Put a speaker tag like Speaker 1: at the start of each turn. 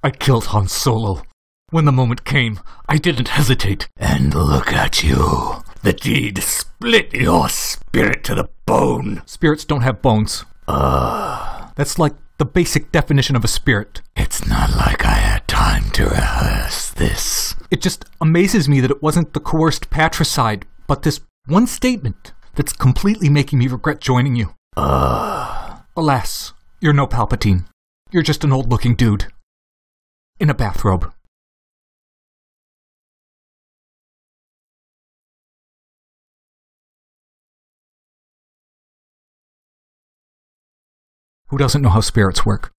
Speaker 1: I killed Han Solo. When the moment came, I didn't hesitate.
Speaker 2: And look at you. The deed split your spirit to the bone.
Speaker 1: Spirits don't have bones. That's like the basic definition of a spirit.
Speaker 2: It's not like I had time to rehearse this.
Speaker 1: It just amazes me that it wasn't the coerced patricide, but this one statement that's completely making me regret joining you. Alas, you're no Palpatine. You're just an old-looking dude. In a bathrobe. Who doesn't know how spirits work?